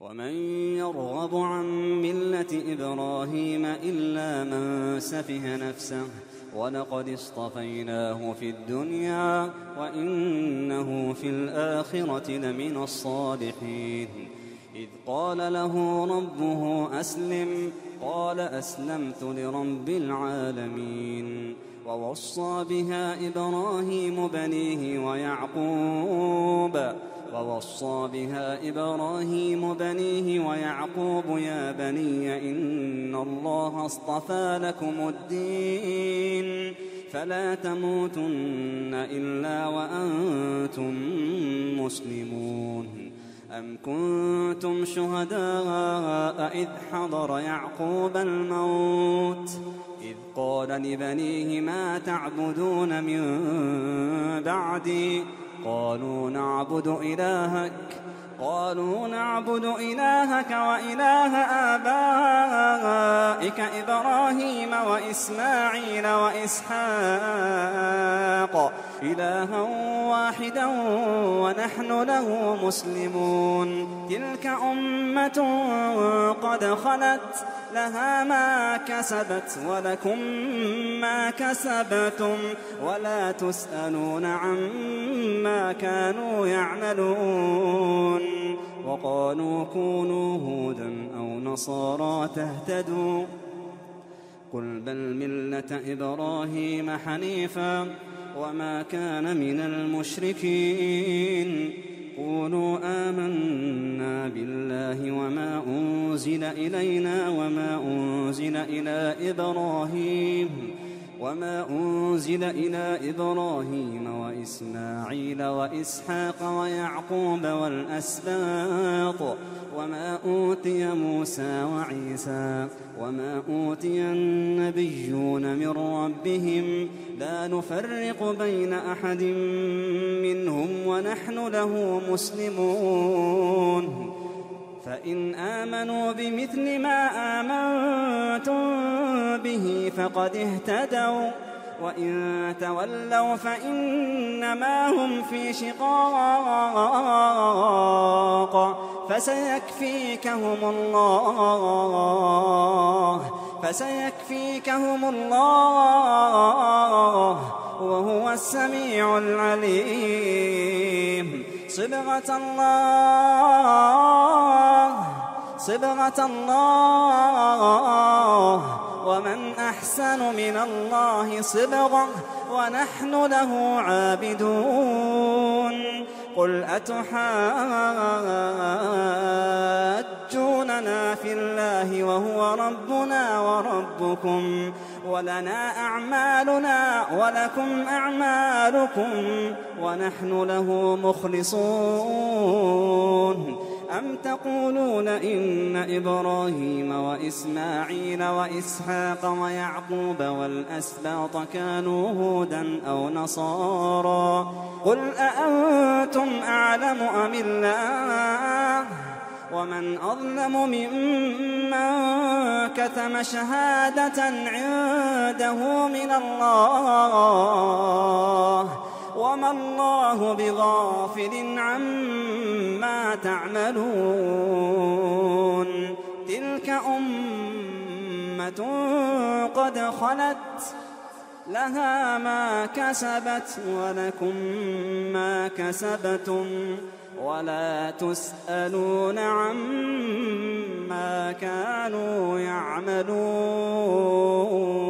ومن يرغب عن ملة إبراهيم إلا من سفه نفسه ولقد اصطفيناه في الدنيا وإنه في الآخرة لمن الصالحين إذ قال له ربه أسلم قال أسلمت لرب العالمين ووصى بها إبراهيم بنيه ويعقوب يا بني إن الله اصطفى لكم الدين فلا تموتن إلا وأنتم مسلمون أم كنتم شهداء إذ حضر يعقوب الموت إذ قال لبنيه ما تعبدون من بعدي قالوا نعبد إلهك وإله آبائك إبراهيم وإسماعيل وإسحاق إلها واحدا ونحن له مسلمون تلك أمة قد خلت لها ما كسبت ولكم ما كسبتم ولا تسألون عما كانوا يعملون وقالوا كونوا هودا أو نصارى تهتدوا قل بل ملة إبراهيم حنيفا وما كان من المشركين قولوا آمنا بالله وما أنزل إلينا وما أنزل إلى إبراهيم وإسماعيل وإسحاق ويعقوب والأسباط وما أوتي موسى وعيسى وما أوتي النبيون من ربهم لا نفرق بين أحد منهم ونحن له مسلمون فإن آمنوا بمثل ما آمنتم به فقد اهتدوا وإن تولوا فإنما هم في شقاق فسيكفيكهم الله وهو السميع العليم صبغة الله ومن أحسن من الله صبغة ونحن له عابدون قل أتحاجوننا في الله وهو ربنا وربكم ولنا أعمالنا ولكم أعمالكم ونحن له مخلصون أم تقولون إن إبراهيم وإسماعيل وإسحاق ويعقوب والأسباط كانوا هودا أو نصارى قل أأنتم أعلم أم الله ومن أظلم ممن كتم شهادة عنده من الله وما الله بغافل عما تعملون تلك أمة قد خلت لها ما كسبت ولكم ما كسبتم ولا تسألون عما كانوا يعملون